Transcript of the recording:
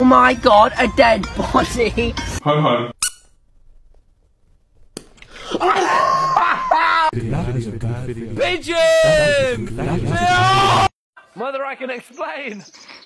my god, a dead body! Ho ho. Pigeon! Mother, I can explain!